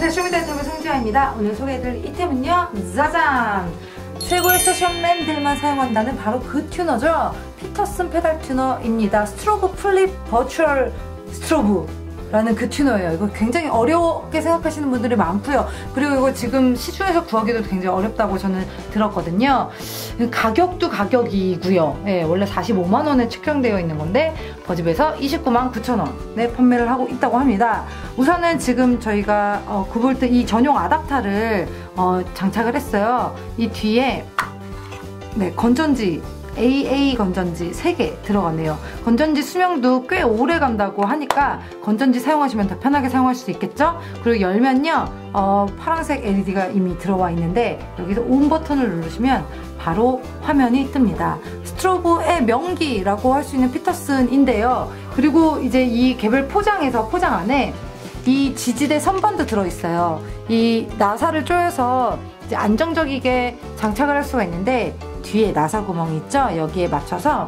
안녕하세요, 쇼미더유튜브 송지아입니다. 오늘 소개해드릴 이템은요, 짜잔! 최고의 세션맨들만 사용한다는 바로 그 튜너죠. 피터슨 페달 튜너입니다. 스트로브 플립 버추얼 스트로브 라는 그 튜너예요. 이거 굉장히 어렵게 생각하시는 분들이 많고요. 그리고 이거 지금 시중에서 구하기도 굉장히 어렵다고 저는 들었거든요. 가격도 가격이고요. 네, 원래 45만원에 측정되어 있는 건데 버집에서 299,900원에 판매를 하고 있다고 합니다. 우선은 지금 저희가 9V 이 전용 아답터를 장착을 했어요. 이 뒤에 건전지 AA 건전지 3개 들어가네요. 건전지 수명도 꽤 오래 간다고 하니까 건전지 사용하시면 더 편하게 사용할 수 있겠죠? 그리고 열면요, 파란색 LED가 이미 들어와 있는데 여기서 온 버튼을 누르시면 바로 화면이 뜹니다. 스트로브의 명기라고 할 수 있는 피터슨인데요. 그리고 이제 이 개별 포장 안에 이 지지대 선반도 들어있어요. 이 나사를 조여서 이제 안정적이게 장착을 할 수가 있는데 뒤에 나사 구멍이 있죠? 여기에 맞춰서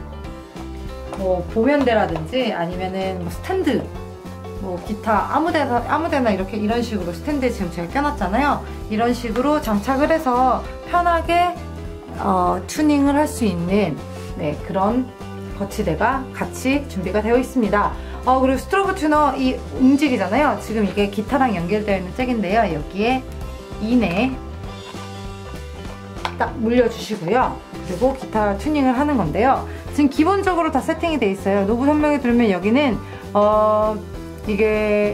뭐 보면대라든지 아니면은 뭐 스탠드, 뭐 기타 아무데나 이렇게 이런 식으로 스탠드에 지금 제가 껴놨잖아요. 이런 식으로 장착을 해서 편하게 튜닝을 할 수 있는 그런 거치대가 같이 준비가 되어 있습니다. 그리고 스트로브 튜너 이 움직이잖아요. 지금 이게 기타랑 연결되어 있는 잭인데요. 여기에 이내 딱 물려주시고요. 그리고 기타 튜닝을 하는 건데요. 지금 기본적으로 다 세팅이 돼 있어요. 노브 설명해 드리면 여기는 이게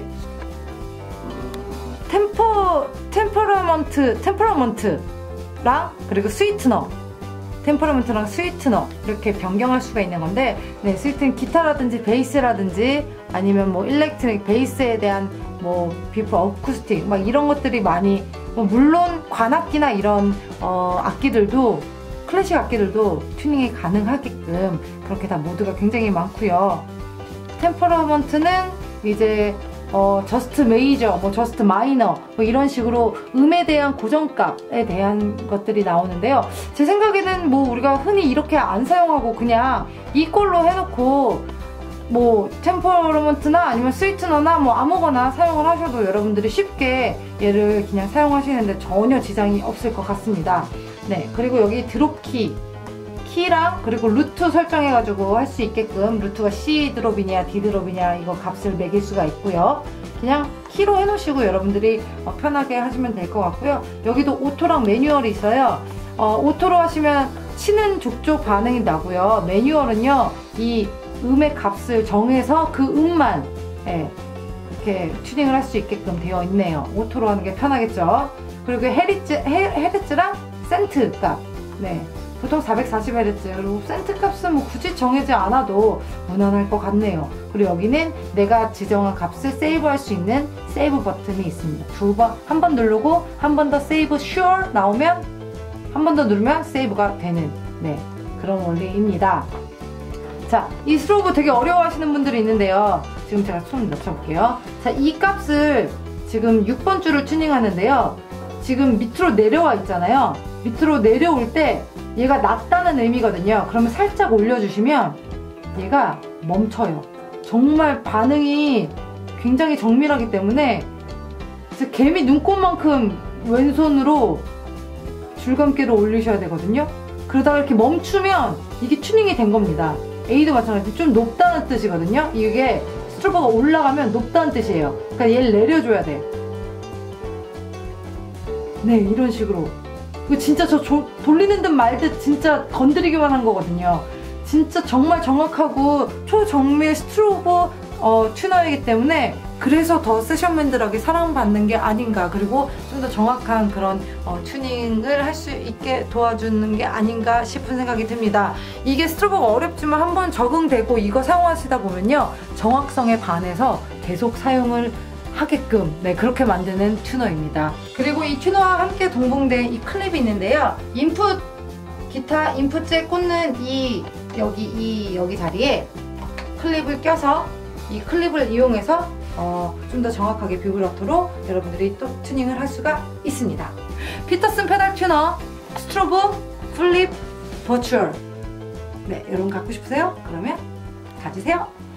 템퍼러먼트랑 그리고 스위트너, 템퍼러먼트랑 스위트너 이렇게 변경할 수가 있는 건데, 스위트는 기타라든지 베이스라든지 아니면 뭐 일렉트릭 베이스에 대한 뭐 비프 어쿠스틱 막 이런 것들이 많이, 물론 관악기나 이런 악기들도, 클래식 악기들도 튜닝이 가능하게끔 그렇게 다 모드가 굉장히 많고요. 템퍼러먼트는 이제 저스트 메이저, 뭐 저스트 마이너 뭐 이런 식으로 음에 대한 고정값에 대한 것들이 나오는데요. 제 생각에는 뭐 우리가 흔히 이렇게 안 사용하고 그냥 이걸로 해놓고 뭐 템퍼러먼트나 아니면 스위트너나 뭐 아무거나 사용을 하셔도 여러분들이 쉽게 얘를 그냥 사용하시는데 전혀 지장이 없을 것 같습니다. 그리고 여기 드롭 키랑 그리고 루트 설정해가지고 할 수 있게끔, 루트가 C 드롭이냐 D 드롭이냐 이거 값을 매길 수가 있고요. 그냥 키로 해놓으시고 여러분들이 편하게 하시면 될 것 같고요. 여기도 오토랑 매뉴얼이 있어요. 오토로 하시면 치는 족족 반응이 나고요. 매뉴얼은요, 이 음의 값을 정해서 그 음만 이렇게 튜닝을 할 수 있게끔 되어 있네요. 오토로 하는 게 편하겠죠. 그리고 헤르츠랑 센트 값, 보통 440Hz, 그리고 센트 값은 뭐 굳이 정해지 않아도 무난할 것 같네요. 그리고 여기는 내가 지정한 값을 세이브할 수 있는 세이브 버튼이 있습니다. 한 번 누르고 한 번 더 세이브 sure 나오면 한 번 더 누르면 세이브가 되는 그런 원리입니다. 자, 이 스트로브 되게 어려워하시는 분들이 있는데요. 지금 제가 손 낮춰볼게요. 자, 이 값을 지금 6번 줄을 튜닝하는데요. 지금 밑으로 내려와 있잖아요. 밑으로 내려올 때 얘가 낮다는 의미거든요. 그러면 살짝 올려주시면 얘가 멈춰요. 정말 반응이 굉장히 정밀하기 때문에 진짜 개미 눈곱만큼 왼손으로 줄감기를 올리셔야 되거든요. 그러다가 이렇게 멈추면 이게 튜닝이 된 겁니다. A도 마찬가지로 좀 높다는 뜻이거든요. 이게 스트로브가 올라가면 높다는 뜻이에요. 그러니까 얘를 내려줘야 돼. 이런 식으로. 이거 진짜 저 돌리는 듯 말 듯 진짜 건드리기만 한 거거든요. 진짜 정말 정확하고 초정밀 스트로브 튜너이기 때문에 그래서 더 세션맨들에게 사랑받는 게 아닌가, 그리고 좀 더 정확한 그런 튜닝을 할 수 있게 도와주는 게 아닌가 싶은 생각이 듭니다. 이게 스트로브가 어렵지만 한번 적응되고 이거 사용하시다 보면요, 정확성에 반해서 계속 사용을 하게끔 그렇게 만드는 튜너입니다. 그리고 이 튜너와 함께 동봉된 이 클립이 있는데요. 기타 인풋 잭 꽂는 여기 자리에 클립을 껴서 이 클립을 이용해서 좀 더 정확하게 비브라토로 여러분들이 또 튜닝을 할 수가 있습니다. 피터슨 페달 튜너 스트로브 플립 버추얼, 여러분 갖고 싶으세요? 그러면 가지세요.